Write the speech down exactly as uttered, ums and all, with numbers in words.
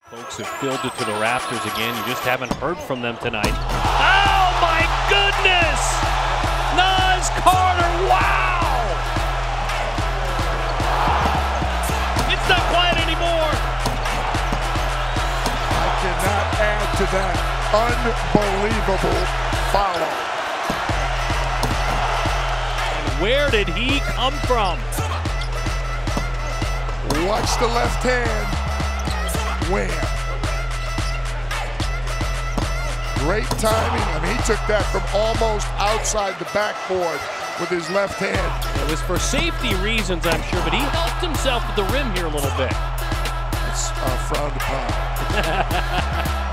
Folks have filled it to the rafters again. You just haven't heard from them tonight. Oh my goodness! Nahziah Carter, wow! It's not quiet anymore. I cannot add to that unbelievable follow. And where did he come from? Watch the left hand. Wham. Great timing. I mean, he took that from almost outside the backboard with his left hand. It was for safety reasons, I'm sure, but he helped himself with the rim here a little bit. It's uh, frowned upon.